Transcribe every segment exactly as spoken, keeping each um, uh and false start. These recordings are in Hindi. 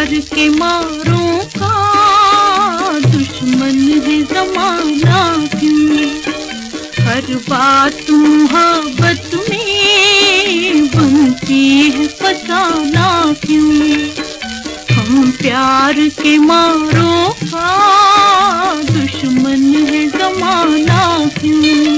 प्यार के मारों का दुश्मन है जमाना क्यों? हर बात मोहब्बत में बनती है फसाना क्यों? हम प्यार के मारों का दुश्मन है जमाना क्यों?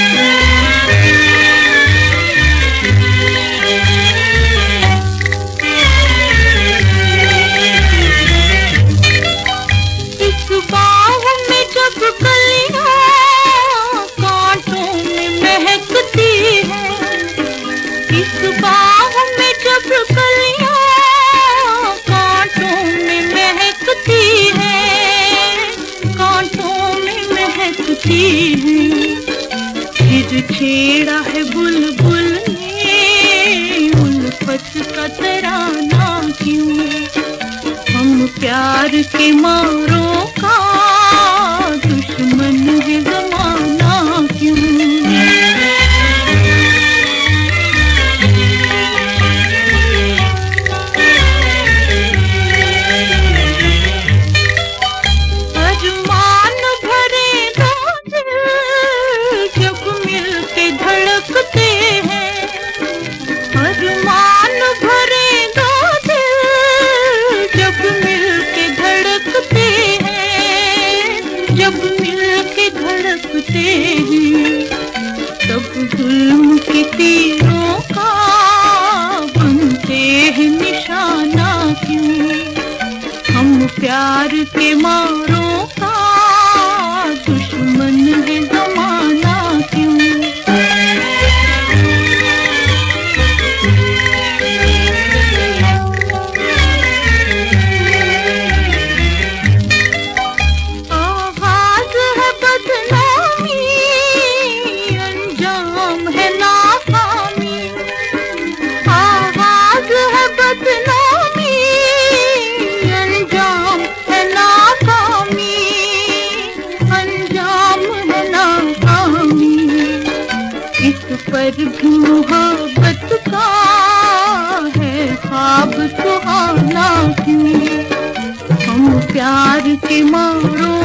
फिर छेड़ा है बुलबुल ने उल्फत का तराना क्यों? हम प्यार के मारों का दुश्मन है जमाना क्यों? सब जुल्म के तीरों का बनते हैं निशाना क्यों? हम प्यार के मारों का दुश्मन है जमाना क्यों? पर भी मोहब्बत का है ख्वाब सुहाना क्यों? हम प्यार के मारों